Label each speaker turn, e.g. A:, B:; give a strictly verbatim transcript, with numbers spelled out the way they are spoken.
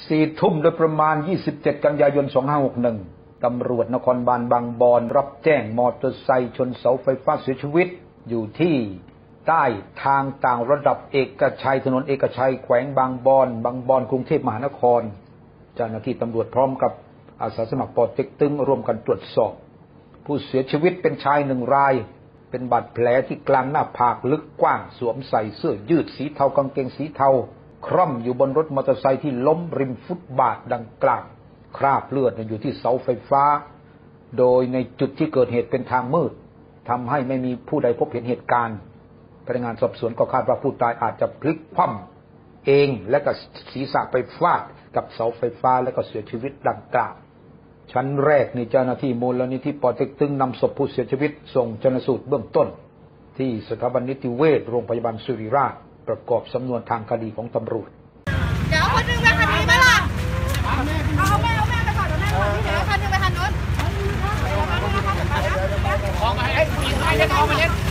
A: สี่ทุ่มโดยประมาณยี่สิบเจ็ดกันยายนสองห้าหกหนึ่งตำรวจนครบาลบางบอนรับแจ้งมอเตอร์ไซค์ชนเสาไฟฟ้าเสียชีวิตอยู่ที่ใต้ทางต่างระดับเอกชัยถนนเอกชัยแขวงบางบอนบางบอนกรุงเทพมหานครเจ้าหน้าที่ตำรวจพร้อมกับอาสาสมัครปอเต็กตึงร่วมกันตรวจสอบผู้เสียชีวิตเป็นชายหนึ่งรายเป็นบาดแผลที่กลางหน้าผากลึกกว้างสวมใส่เสื้อยืดสีเทากางเกงสีเทาคร่อมอยู่บนรถมอเตอร์ไซค์ที่ล้มริมฟุตบาทดังกล่าวคราบเลือดอยู่ที่เสาไฟฟ้าโดยในจุดที่เกิดเหตุเป็นทางมืดทำให้ไม่มีผู้ใดพบเห็นเหตุการณ์พนักงานสอบสวนก็คาดว่าผู้ตายอาจจะพลิกคว่ำเองและก็ศีรษะไปฟาดกับเสาไฟฟ้าและก็เสียชีวิตดังกล่าวชั้นแรกนี่เจ้าหน้าที่มูลนิธิปอเต็กตึงนำศพผู้เสียชีวิตส่งชันสูตรเบื้องต้นที่สถาบันนิติเวชโรงพยาบาลศิริราชประกอบสำนวนทางคดีของตำรวจ
B: เดี๋ยวคนนึงไปคันนี้ไหมล่ะเอาแม่เอาแม่ไปก่อนเดี๋ยวแม่ไปที่ไหนคันนึงไปคันนู้นของมาให้ผู้หญิงให้เล่นของมาเล่น